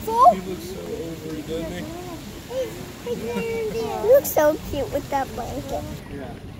full? He looks so over, doesn't he? He looks so cute with that blanket. Yeah.